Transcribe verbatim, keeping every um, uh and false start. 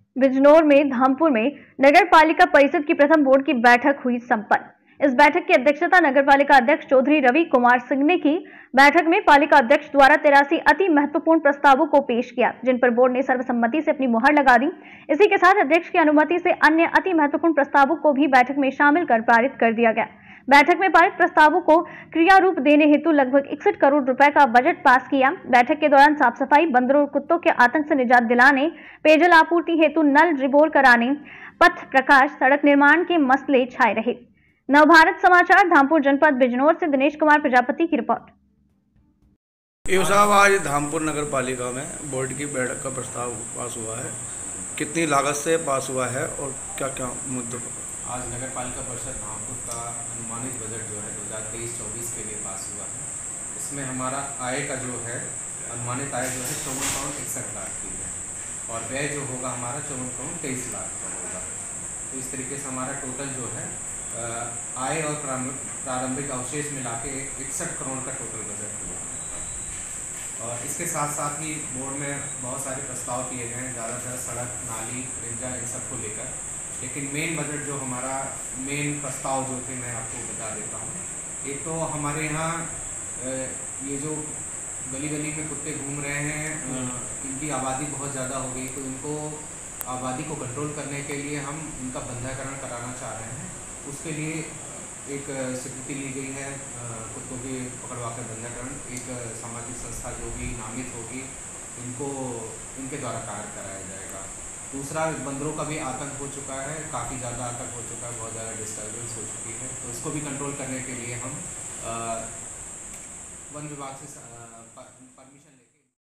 बिजनौर में धामपुर में नगर पालिका परिषद की प्रथम बोर्ड की बैठक हुई संपन्न। इस बैठक की अध्यक्षता नगर पालिका अध्यक्ष चौधरी रवि कुमार सिंह ने की। बैठक में पालिका अध्यक्ष द्वारा तिरासी अति महत्वपूर्ण प्रस्तावों को पेश किया, जिन पर बोर्ड ने सर्वसम्मति से अपनी मुहर लगा दी। इसी के साथ अध्यक्ष की अनुमति से अन्य अति महत्वपूर्ण प्रस्तावों को भी बैठक में शामिल कर पारित कर दिया गया। बैठक में पारित प्रस्तावों को क्रिया रूप देने हेतु लगभग इकसठ करोड़ रुपए का बजट पास किया। बैठक के दौरान साफ सफाई, बंदरों और कुत्तों के आतंक से निजात दिलाने, पेयजल आपूर्ति हेतु नल रिबोर कराने, पथ प्रकाश, सड़क निर्माण के मसले छाए रहे। नवभारत समाचार धामपुर जनपद बिजनौर से दिनेश कुमार प्रजापति की रिपोर्ट। यो साहब, आज धामपुर नगर पालिका में बोर्ड की बैठक का प्रस्ताव पास हुआ है। कितनी लागत से पास हुआ है और क्या क्या मुद्दों पर? आज नगर पालिका परिषद धामपुर का अनुमानित बजट जो है दो हज़ार तेईस चौबीस के लिए पास हुआ है। इसमें हमारा आय का जो है अनुमानित आय जो है चौवन करोड़ इकसठ लाख की है और व्यय जो होगा हमारा चौवन करोड़ तेईस लाख का होगा। तो इस तरीके से हमारा टोटल जो है आय और प्रारंभिक अवशेष मिला के इकसठ करोड़ का टोटल बजट हुआ। और इसके साथ साथ ही बोर्ड में बहुत सारे प्रस्ताव किए गए हैं, ज़्यादातर सड़क, नाली, रिंजा, इन सब को लेकर। लेकिन मेन बजट जो हमारा मेन प्रस्ताव जो थे मैं आपको बता देता हूँ। एक तो हमारे यहाँ ये जो गली गली में कुत्ते घूम रहे हैं, इनकी आबादी बहुत ज़्यादा हो गई, तो इनको आबादी को कंट्रोल करने के लिए हम इनका बंधाकरण कराना चाह रहे हैं। उसके लिए एक स्वीकृति ली गई है, कुत्तों की पकड़वा कर बंधाकरण एक सामाजिक संस्था जो भी नामित होगी इनको इनके द्वारा कार्य कराया जाएगा। दूसरा, बंदरों का भी आतंक हो चुका है, काफ़ी ज़्यादा आतंक हो चुका है, बहुत ज़्यादा डिस्टर्बेंस हो चुकी है, तो इसको भी कंट्रोल करने के लिए हम वन विभाग से